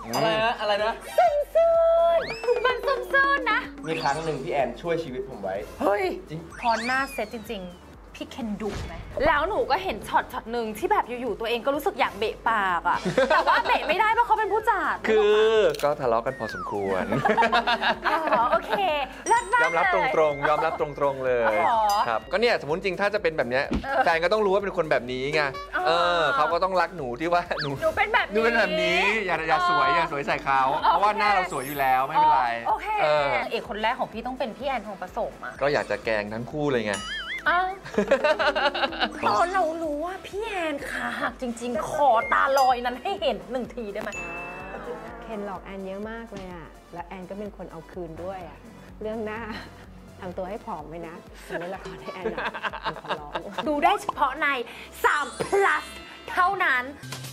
อะไรนะซื่นมันซื่นนะมีครั้งหนึ่งพี่แอนช่วยชีวิตผมไว้เฮ้ยจริงพอหน้าเซตจริงๆพี่เคนดุไหมแล้วหนูก็เห็นช็อตหนึ่งที่แบบอยู่ๆตัวเองก็รู้สึกอยากเบะปากอะแต่ว่าเบะไม่ได้เพราะเขาเป็นผู้จัดคือก็ทะเลาะกันพอสมควรโอเคเลิศมากยอมรับตรงๆยอมรับตรงๆเลยครับก็เนี่ยสมมติจริงถ้าจะเป็นแบบเนี้ยแฟนก็ต้องรู้ว่าเป็นคนแบบนี้ไงเขาก็ต้องรักหนูที่ว่าหนูเป็นแบบนี้อย่าสวยใส่เขาเพราะว่าหน้าเราสวยอยู่แล้วไม่เป็นไรโอเคเอกคนแรกของพี่ต้องเป็นพี่แอนทองผสมอะก็อยากจะแกล้งทั้งคู่เลยไงตอนเรารู้ว่าพี่แอนขาหักจริงๆขอตาลอยนั้นให้เห็น1 ทีได้ไหมเคนหลอกแอนเยอะมากเลยอ่ะแล้วแอนก็เป็นคนเอาคืนด้วยอ่ะเรื่องหน้าทำตัวให้ผอมไว้นะในละครให้แอนขอร้องดูได้เฉพาะใน3 plus เท่านั้น